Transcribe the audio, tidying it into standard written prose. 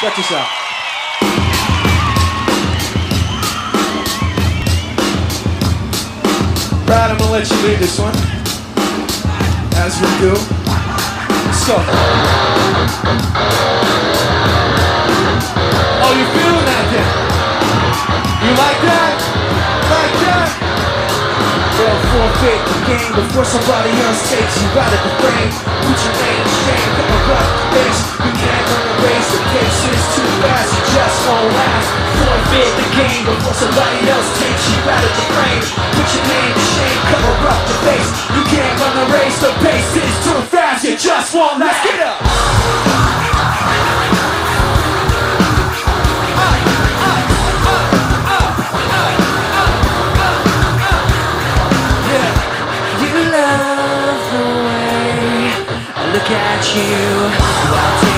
Check this out. Brad, I'm gonna let you lead this one, as we do. Let's go. Oh, you feeling that then? You like that? Like that? Well, forfeit the game before somebody else takes you out of the frame. Put your name in shame, come around the face. You can't run the race, the pace is too fast, you just won't last. Forfeit the game before somebody else takes you out of the frame. Put your name in shame, cover up the face. You can't run the race, the pace is too fast, you just won't last. Get up! Look at you,